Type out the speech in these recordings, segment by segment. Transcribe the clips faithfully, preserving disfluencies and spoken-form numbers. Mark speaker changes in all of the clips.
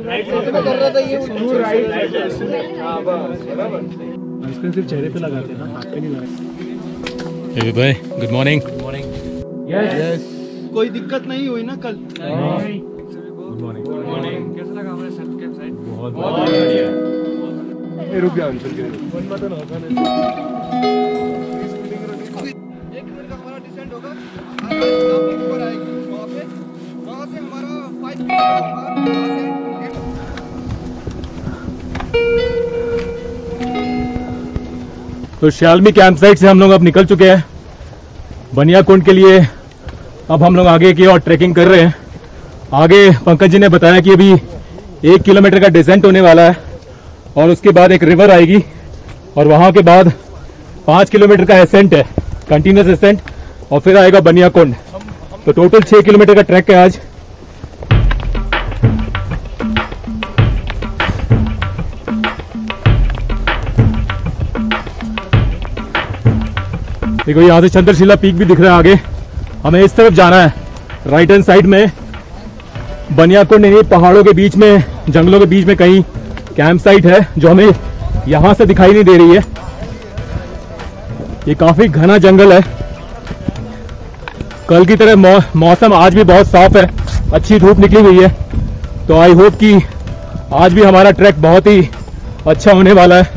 Speaker 1: इसको सिर्फ चेहरे पे लगाते हैं ना, हाथ पे नहीं लगाते।
Speaker 2: हे भाई, good morning.
Speaker 1: Good morning.
Speaker 3: Yes, कोई दिक्कत नहीं हुई ना कल?
Speaker 1: नहीं।
Speaker 2: Good morning. Good morning. कैसा लगा हमारे सेल्फ कैंप साइट? बहुत
Speaker 1: बहुत बढ़िया।
Speaker 3: ये रुक गया अंशुल के
Speaker 1: वन बटन होगा ना।
Speaker 3: एक मिनट का हमारा डिसेंट होगा, आगे ऊपर आएगी वहाँ पे, वहाँ से हमारा फाइव किलोमीटर होगा, वहाँ से
Speaker 2: तो श्यालमी कैंप साइट से हम लोग अब निकल चुके हैं बनियाकुंड के लिए। अब हम लोग आगे की और ट्रैकिंग कर रहे हैं। आगे पंकज जी ने बताया कि अभी एक किलोमीटर का डिसेंट होने वाला है और उसके बाद एक रिवर आएगी और वहाँ के बाद पाँच किलोमीटर का एसेंट है, कंटिन्यूस एसेंट, और फिर आएगा बनियाकुंड। तो टोटल छः किलोमीटर का ट्रैक है आज। देखो यहाँ से चंद्रशिला पीक भी दिख रहा है आगे। हमें इस तरफ जाना है, राइट हैंड साइड में बनियाकुंड, नहीं पहाड़ों के बीच में, जंगलों के बीच में कहीं कैंप साइट है जो हमें यहाँ से दिखाई नहीं दे रही है। ये काफी घना जंगल है। कल की तरह मौ, मौसम आज भी बहुत साफ है, अच्छी धूप निकली हुई है। तो आई होप कि आज भी हमारा ट्रैक बहुत ही अच्छा होने वाला है।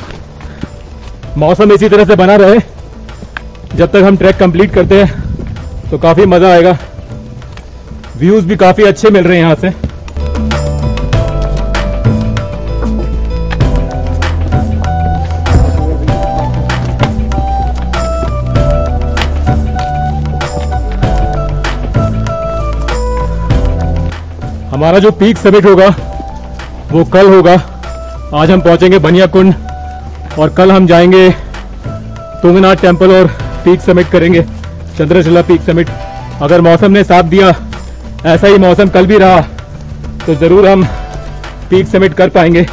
Speaker 2: मौसम इसी तरह से बना रहे जब तक हम ट्रैक कंप्लीट करते हैं, तो काफी मजा आएगा। व्यूज भी काफी अच्छे मिल रहे हैं यहाँ से। हमारा जो पीक समिट होगा वो कल होगा। आज हम पहुंचेंगे बनियाकुंड और कल हम जाएंगे तुंगनाथ टेम्पल और पीक समिट करेंगे, चंद्रशिला पीक समिट। अगर मौसम ने साथ दिया, ऐसा ही मौसम कल भी रहा, तो जरूर हम पीक समिट कर पाएंगे।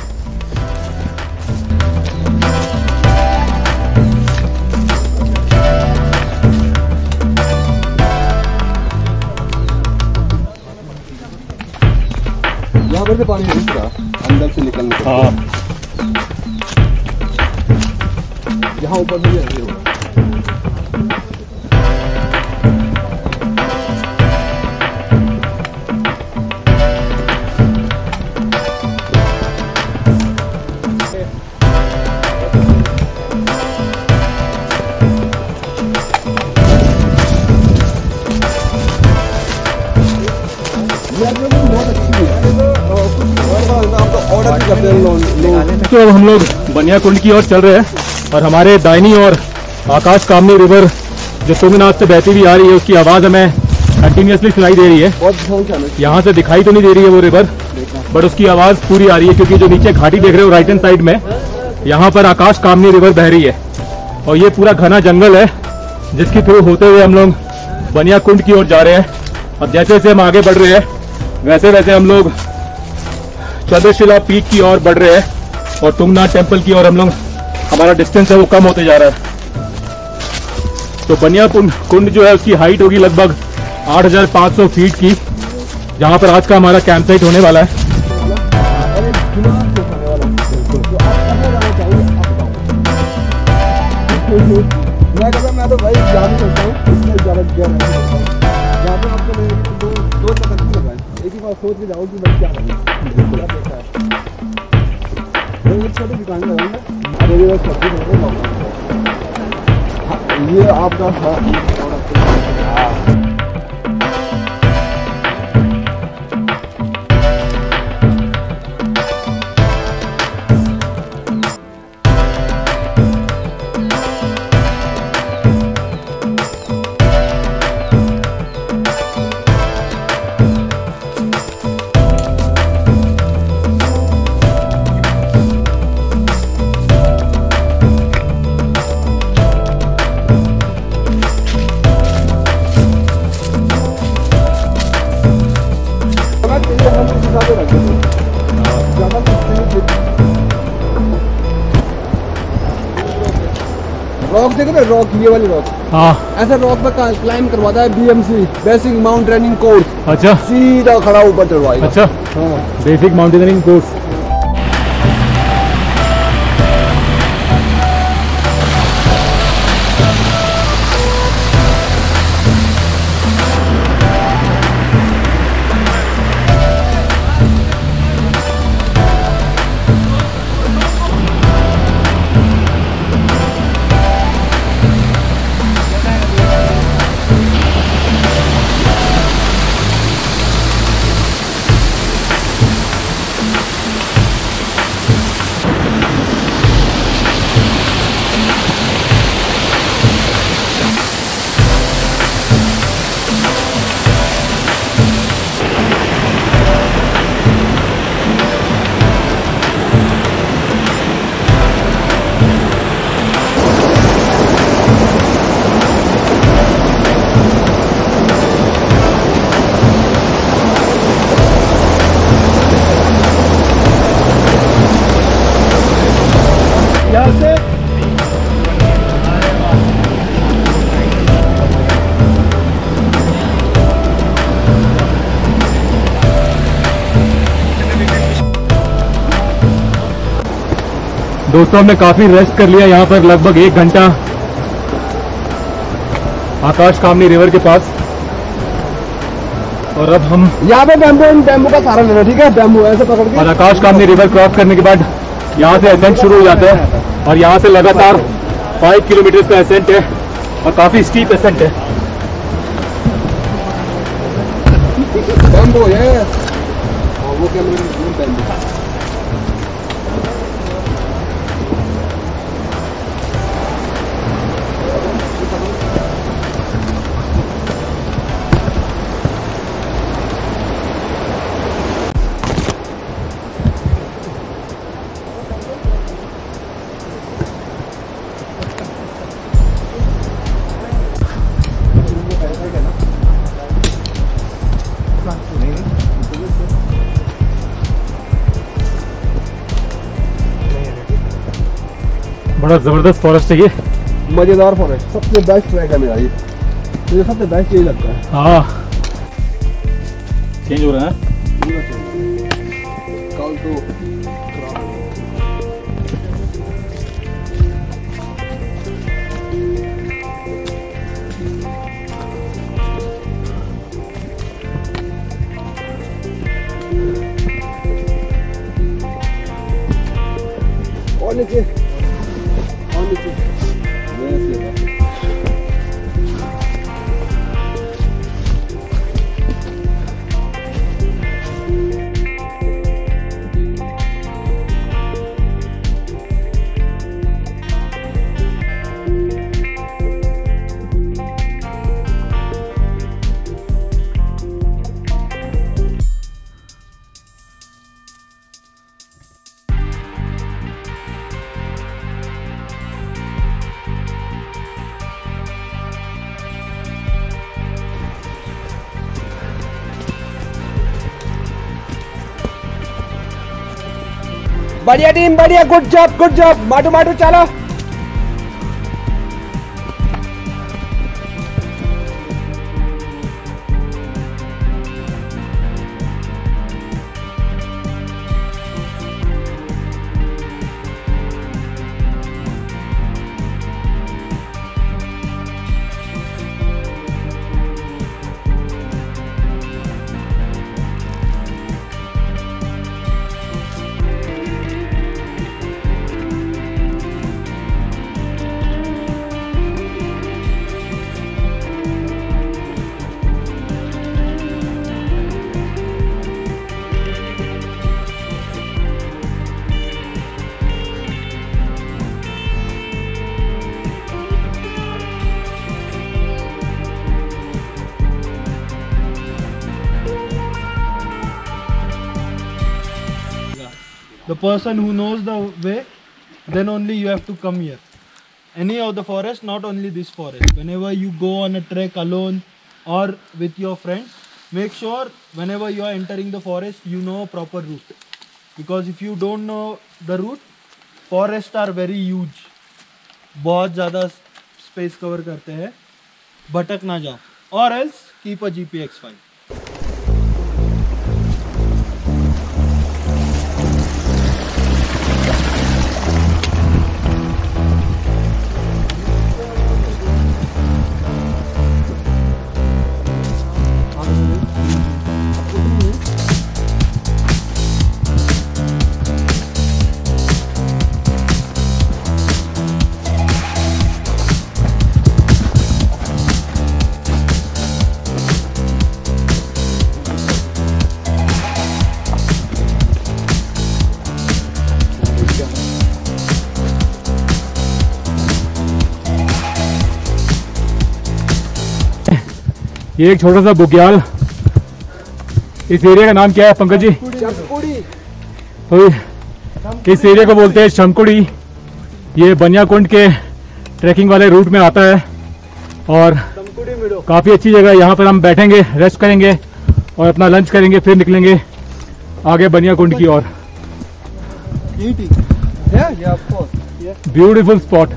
Speaker 3: यहाँ पर से पानी नहीं रहा अंदर से निकलने का।
Speaker 2: हाँ,
Speaker 3: यहाँ ऊपर भी ऐसे होगा।
Speaker 2: तो अब हम लोग बनियाकुंड की ओर चल रहे हैं और हमारे दाहिनी ओर आकाश कामनी रिवर जो तुंगनाथ से बहती हुई आ रही है, उसकी आवाज़ हमें कंटिन्यूसली सुनाई दे रही है। यहाँ से दिखाई तो नहीं दे रही है वो रिवर, बट उसकी आवाज़ पूरी आ रही है, क्योंकि जो नीचे घाटी देख रहे हो राइट हैंड साइड में, यहाँ पर आकाश कामनी रिवर बह रही है। और ये पूरा घना जंगल है जिसके थ्रू होते हुए हम लोग बनियाकुंड की ओर जा रहे हैं। और जैसे जैसे हम आगे बढ़ रहे हैं वैसे वैसे हम लोग चंद्रशिला पीक की ओर बढ़ रहे हैं और तुंगनाथ टेम्पल की ओर हम लोग, हमारा डिस्टेंस है वो कम होते जा रहा है। तो बनियाकुंड कुंड जो है उसकी हाइट होगी लगभग आठ हज़ार पाँच सौ फीट की, जहाँ पर आज का हमारा कैंप साइट होने वाला है।
Speaker 3: मैं तो भाई जा नहीं सकता हूँ, इसमें ज़्यादा गया नहीं सकता हूँ। यहाँ पे आपको दो दो तक नहीं लगा है, एक ही बार सोच के जाओ कि मैं क्या करूँ। एक छोटी दुकान लगाऊंगा, अरे ये सब्जी ये आपका था। रॉक देखो ना, रॉक ये वाली रॉक,
Speaker 2: हाँ
Speaker 3: ऐसा रॉक पे क्लाइंब करवाता है बीएमसी, बेसिक माउंटेनियरिंग कोर्स,
Speaker 2: अच्छा
Speaker 3: सीधा खड़ा ऊपर चढ़वाएगा।
Speaker 2: अच्छा
Speaker 3: हाँ
Speaker 2: बेसिक माउंटेनियरिंग कोर्स।
Speaker 3: यहाँ से
Speaker 2: दोस्तों हमने काफी रेस्ट कर लिया यहाँ पर, लगभग एक घंटा आकाश कामनी रिवर के पास। और अब हम
Speaker 3: यहाँ पे बैम्बू बैम्बू का सहारा लेना, ठीक है, बैम्बू ऐसे पकड़ के।
Speaker 2: और आकाश कामनी रिवर क्रॉस करने के बाद यहाँ से असेंट शुरू हो जाता है और यहाँ से लगातार फाइव किलोमीटर का असेंट है और काफी स्टीप असेंट है।
Speaker 3: बैम्बू है और वो क्या मतलब बैम्बू।
Speaker 2: बड़ा जबरदस्त फॉरेस्ट है ये,
Speaker 3: मजेदार फॉरेस्ट, सबसे बेस्ट ट्रैक है मेरा ये, मुझे सबसे बेस्ट यही लगता है।
Speaker 2: हाँ चेंज हो रहा है
Speaker 3: कल तो और नीचे और नीचे ये बढ़िया टीम, बढ़िया, गुड जॉब गुड जॉब, माटू माटू चलो।
Speaker 4: The person who knows the way, then only you have to come here. Any of the forest, not only this forest. Whenever you go on a trek alone or with your friends, make sure whenever you are entering the forest, you know proper route. Because if you don't know the route, forests are very huge. बहुत ज़्यादा space cover करते हैं, भटक ना जाओ, or else keep a G P X five.
Speaker 2: ये एक छोटा सा बुग्याल, इस एरिया का नाम क्या है पंकज जी? तो इस एरिया को बोलते हैं शंकुड़ी। ये बनियाकुंड के ट्रैकिंग वाले रूट में आता है और काफ़ी अच्छी जगह है। यहाँ पर हम बैठेंगे, रेस्ट करेंगे और अपना लंच करेंगे, फिर निकलेंगे आगे बनियाकुंड की ओर। Beautiful spot.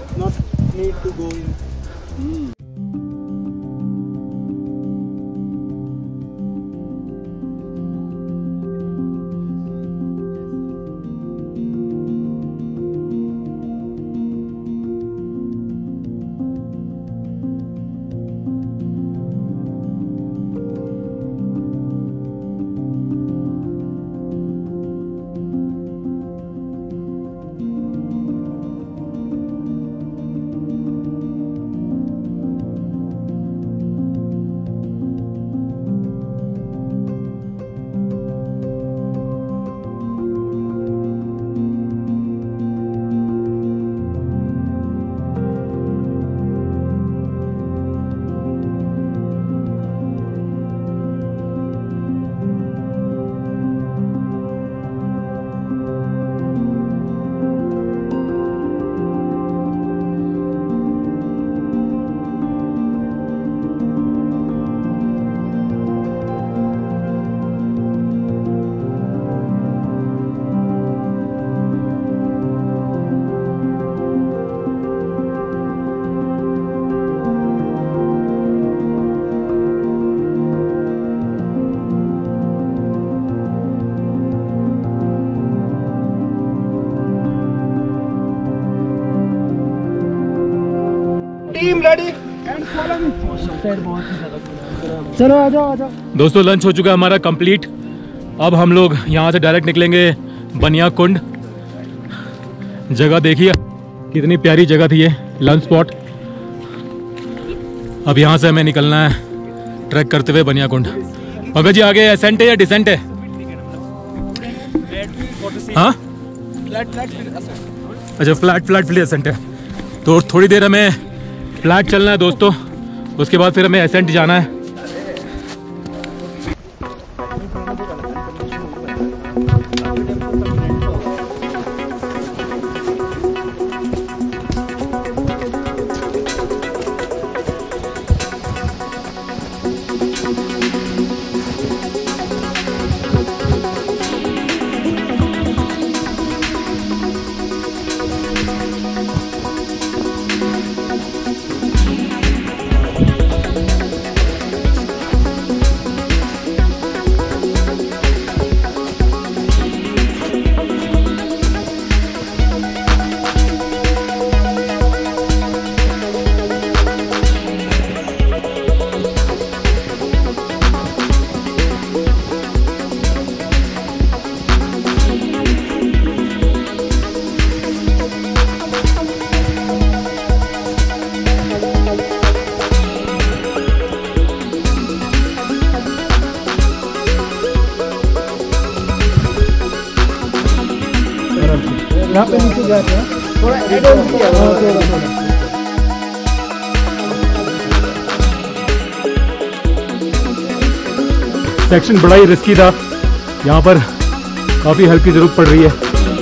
Speaker 1: चलो आ जाओ आ जाओ।
Speaker 2: दोस्तों लंच हो चुका है हमारा कंप्लीट। अब हम लोग यहाँ से डायरेक्ट निकलेंगे बनियाकुंड। जगह देखिए कितनी प्यारी जगह थी ये लंच स्पॉट। अब यहाँ से हमें निकलना है ट्रैक करते हुए बनियाकुंड। मगर जी आगे एसेंट है या डिसेंट है? हाँ अच्छा, फ्लैट फ्लैट फ्ली एसेंट है। तो थोड़ी देर हमें फ्लैट चलना है दोस्तों, उसके बाद फिर हमें एसेंट जाना है।
Speaker 3: यहाँ पे नीचे जाते हैं थोड़ा एडवांस किया हुआ है थोड़ा थोड़ा।
Speaker 2: सेक्शन बड़ा ही रिस्की था, यहाँ पर काफ़ी हेल्प की ज़रूरत पड़ रही है।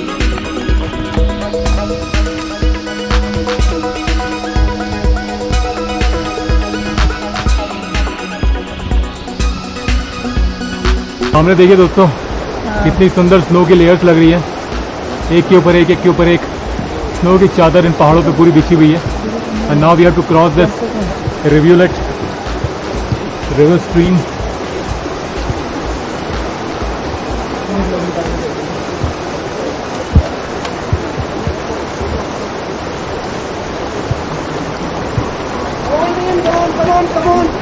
Speaker 2: सामने देखिए दोस्तों कितनी सुंदर स्नो की लेयर्स लग रही है, एक के ऊपर एक एक के ऊपर एक स्नो की चादर इन पहाड़ों पे पूरी बिछी हुई है। and now we have to cross this rivulet river stream.
Speaker 3: Come on, come on.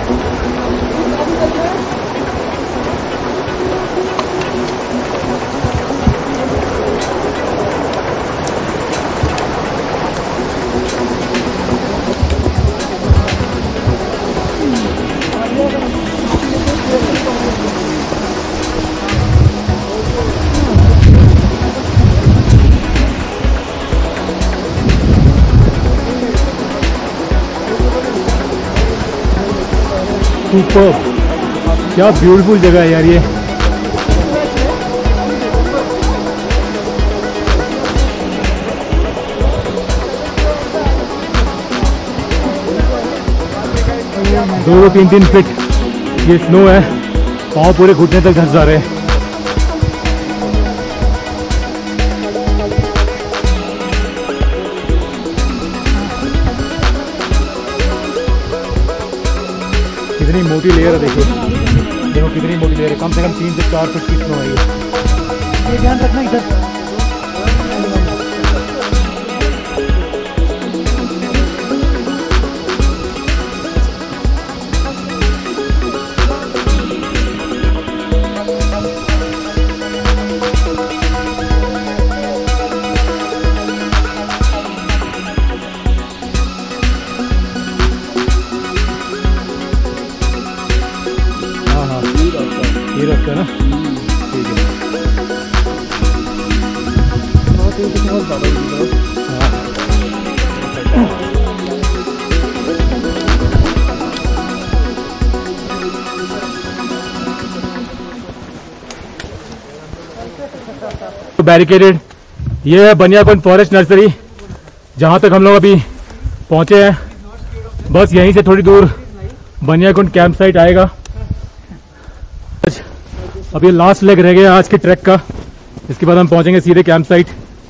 Speaker 2: Super, क्या ब्यूटीफुल जगह है यार ये। दो दो तीन तीन फीट ये स्नो है, पाँव पूरे घुटने तक धंस जा रहे हैं। कितनी मोटी लेयर है, देखो देखो कितनी मोटी लेयर है, कम से कम तीन से चार फीट की स्नो है ये। ध्यान रखना इधर। ये रास्ता ना, ठीक है। तो बैरिकेडेड ये है बनियाकुंड फॉरेस्ट नर्सरी, जहाँ तक हम लोग अभी पहुँचे हैं। बस यहीं से थोड़ी दूर बनियाकुंड कैंप साइट आएगा। अब ये लास्ट लेग रह गया आज के ट्रैक का, इसके बाद हम पहुंचेंगे सीधे कैंप साइट।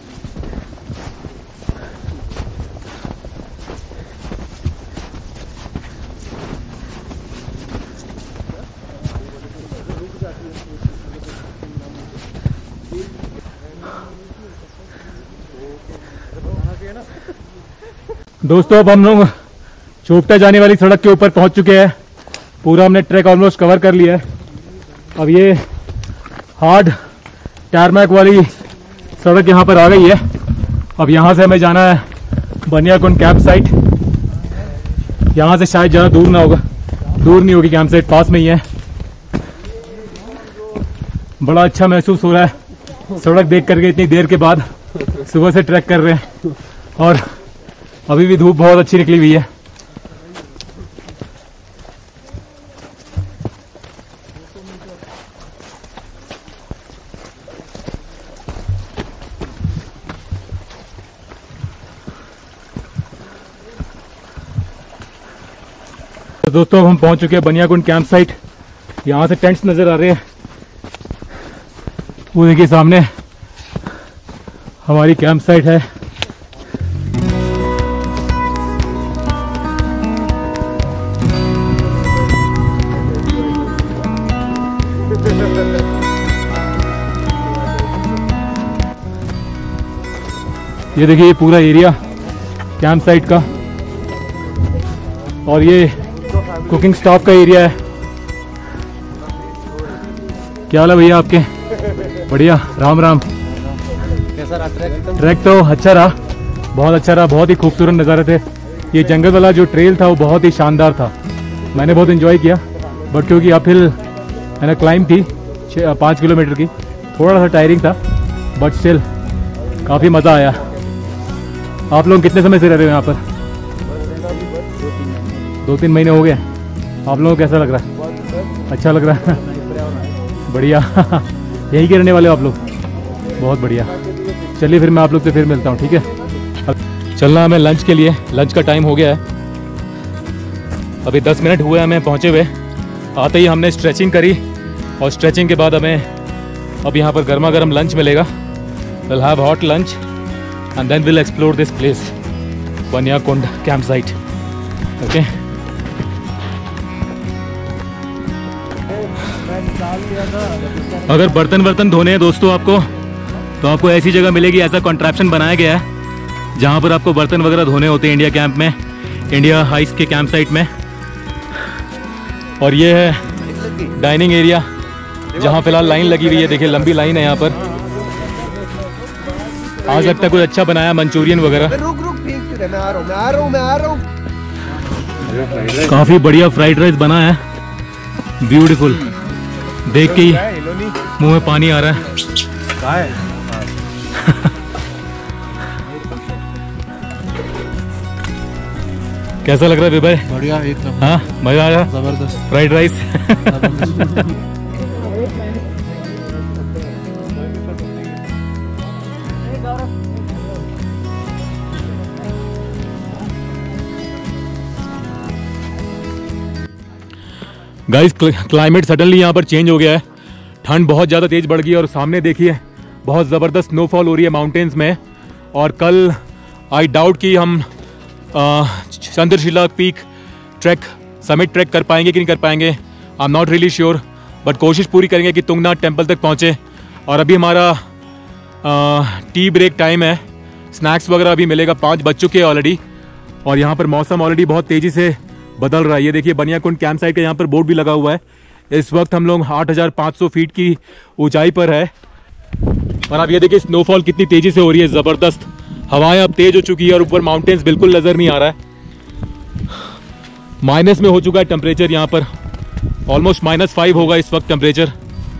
Speaker 2: दोस्तों अब हम लोग चोपटा जाने वाली सड़क के ऊपर पहुंच चुके हैं। पूरा हमने ट्रैक ऑलमोस्ट कवर कर लिया है। अब ये हार्ड टारमैक वाली सड़क यहाँ पर आ गई है। अब यहाँ से हमें जाना है बनियाकुंड कैंप साइट। यहाँ से शायद ज़्यादा दूर ना होगा, दूर नहीं होगी, कैंप साइट पास में ही है। बड़ा अच्छा महसूस हो रहा है सड़क देख करके इतनी देर के बाद। सुबह से ट्रैक कर रहे हैं और अभी भी धूप बहुत अच्छी निकली हुई है। तो दोस्तों अब हम पहुंच चुके हैं बनियाकुंड कैंप साइट। यहाँ से टेंट्स नज़र आ रहे हैं, वो देखिए सामने हमारी कैंप साइट है। ये देखिए ये पूरा एरिया कैंप साइट का, और ये कुकिंग स्टॉप का एरिया है। क्या हाल है भैया आपके? बढ़िया, राम राम।
Speaker 3: कैसा रहा ट्रैक?
Speaker 2: ट्रैक तो अच्छा रहा, बहुत अच्छा रहा, बहुत ही खूबसूरत नज़ारे थे। ये जंगल वाला जो ट्रेल था वो बहुत ही शानदार था, मैंने बहुत एंजॉय किया। बट क्योंकि अपहिल है ना, क्लाइंब थी छः पाँच किलोमीटर की, थोड़ा सा टायरिंग था, बट स्टिल काफ़ी मज़ा आया। आप लोग कितने समय से रह रहे हो यहाँ पर? दो तीन महीने हो गए। आप लोगों को कैसा लग रहा है? अच्छा लग रहा है, बढ़िया। यहीं के रहने वाले हो आप लोग? बहुत बढ़िया। चलिए फिर मैं आप लोग से फिर मिलता हूँ, ठीक है? अब चलना हमें लंच के लिए, लंच का टाइम हो गया है। अभी दस मिनट हुए हमें पहुँचे हुए। आते ही हमने स्ट्रेचिंग करी और स्ट्रेचिंग के बाद हमें अब यहाँ पर गर्मा गर्म लंच मिलेगा। Will have hot lunch and then will explore this place. Baniyakund camp site. Okay, अगर बर्तन वर्तन धोने हैं दोस्तों आपको, तो आपको ऐसी जगह मिलेगी, ऐसा कॉन्ट्रैप्शन बनाया गया है जहाँ पर आपको बर्तन वगैरह धोने होते हैं इंडिया कैंप में, इंडिया हाइस के कैंप साइट में। और ये है डाइनिंग एरिया जहाँ फिलहाल लाइन लगी हुई है, देखिए लंबी लाइन है यहाँ पर। आज लगता है कुछ अच्छा बनाया, मंचूरियन वगैरह।
Speaker 3: रुक रुक ठीक से, मैं आ रहा हूँ मैं आ रहा हूँ मैं आ रहा हूँ।
Speaker 2: काफी बढ़िया फ्राइड राइस बना है, ब्यूटीफुल। देख के ही मुंह में पानी आ रहा है। कैसा लग रहा है विभय?
Speaker 1: बढ़िया एकदम।
Speaker 2: हाँ, मजा आया?
Speaker 1: जबरदस्त
Speaker 2: fried rice. Guys, climate suddenly यहाँ पर चेंज हो गया है, ठंड बहुत ज़्यादा तेज बढ़ गई है और सामने देखिए बहुत ज़बरदस्त स्नोफॉल हो रही है माउंटेन्स में। और कल आई डाउट कि हम Chandrashila peak track summit track कर पाएंगे कि नहीं कर पाएंगे, I am not really sure, but कोशिश पूरी करेंगे कि तुंगनाथ टेम्पल तक पहुँचे। और अभी हमारा टी ब्रेक टाइम है, स्नैक्स वगैरह अभी मिलेगा, पाँच बज चुके हैं ऑलरेडी। और यहाँ पर मौसम ऑलरेडी बहुत तेज़ी से बदल रहा है। ये देखिए बनियाकुंड कैंप साइट का यहाँ पर बोर्ड भी लगा हुआ है। इस वक्त हम लोग आठ हज़ार पाँच सौ फीट की ऊंचाई पर है। और आप ये देखिए स्नोफॉल कितनी तेजी से हो रही है, ज़बरदस्त। हवाएं अब तेज हो चुकी है और ऊपर माउंटेन्स बिल्कुल नज़र नहीं आ रहा है। माइनस में हो चुका है टेम्परेचर, यहाँ पर ऑलमोस्ट माइनस फाइव होगा इस वक्त टेम्परेचर।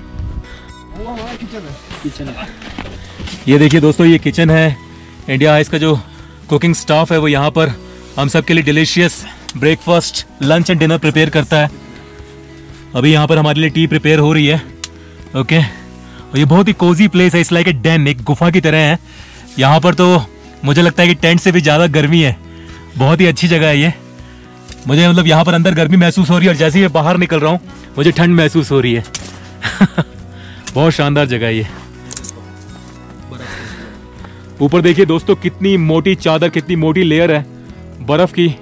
Speaker 2: ये देखिए दोस्तों, ये किचन है इंडिया हाइस का। जो कुकिंग स्टाफ है वो यहाँ पर हम सब के लिए delicious breakfast, lunch and dinner prepare करता है। अभी यहाँ पर हमारे लिए टी प्रिपेयर हो रही है। ओके, और ये बहुत ही कोजी प्लेस है, इट्स लाइक ए डेन, एक गुफा की तरह है। यहाँ पर तो मुझे लगता है कि टेंट से भी ज़्यादा गर्मी है। बहुत ही अच्छी जगह है ये। मुझे मतलब यहाँ पर अंदर गर्मी महसूस हो रही है और जैसे ही मैं बाहर निकल रहा हूँ मुझे ठंड महसूस हो रही है। बहुत शानदार जगह है ये। ऊपर देखिए दोस्तों कितनी मोटी चादर, कितनी मोटी लेयर है बर्फ की।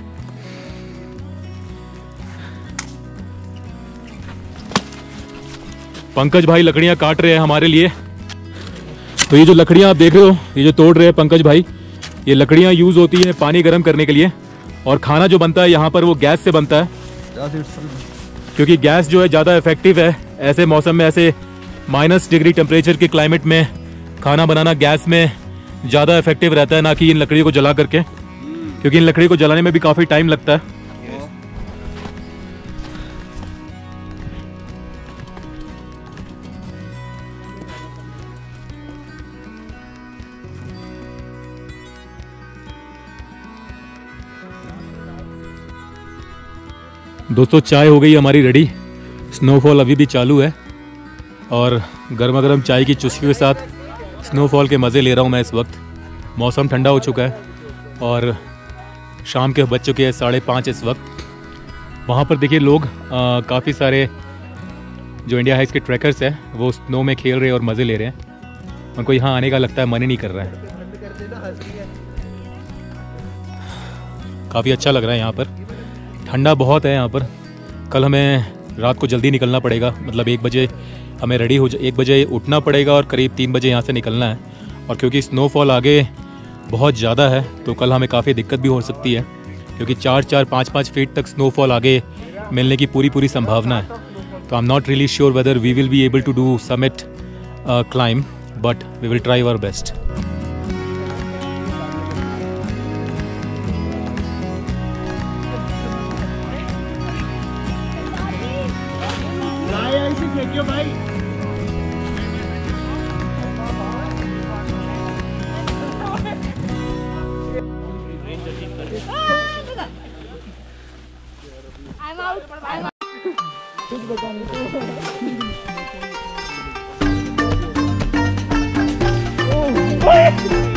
Speaker 2: पंकज भाई लकड़ियां काट रहे हैं हमारे लिए। तो ये जो लकड़ियां आप देख रहे हो, ये जो तोड़ रहे हैं पंकज भाई, ये लकड़ियां यूज होती हैं पानी गर्म करने के लिए। और खाना जो बनता है यहाँ पर वो गैस से बनता है, क्योंकि गैस जो है ज़्यादा इफेक्टिव है ऐसे मौसम में, ऐसे माइनस डिग्री टेम्परेचर के क्लाइमेट में खाना बनाना गैस में ज़्यादा इफेक्टिव रहता है, ना कि इन लकड़ियों को जला करके, क्योंकि इन लकड़ी को जलाने में भी काफ़ी टाइम लगता है। दोस्तों चाय हो गई हमारी रेडी, स्नोफॉल अभी भी चालू है और गर्मा गर्म चाय की चुस्कियों के साथ स्नोफॉल के मज़े ले रहा हूँ मैं इस वक्त। मौसम ठंडा हो चुका है और शाम के बज चुके हैं साढ़े पाँच इस वक्त। वहाँ पर देखिए लोग काफ़ी सारे जो इंडिया हाइस के ट्रैकर्स हैं वो स्नो में खेल रहे हैं और मज़े ले रहे हैं। उनको यहाँ आने का लगता है मन ही नहीं कर रहा है। काफ़ी अच्छा लग रहा है यहाँ पर, ठंडा बहुत है यहाँ पर। कल हमें रात को जल्दी निकलना पड़ेगा, मतलब एक बजे हमें रेडी हो एक बजे उठना पड़ेगा और करीब तीन बजे यहाँ से निकलना है। और क्योंकि स्नोफॉल आगे बहुत ज़्यादा है तो कल हमें काफ़ी दिक्कत भी हो सकती है, क्योंकि चार चार पाँच पाँच फीट तक स्नोफॉल आगे मिलने की पूरी पूरी संभावना है। तो I am not really sure whether we will be able to do summit climb, but we will try our best.
Speaker 5: I'm out. I'm out. Oh,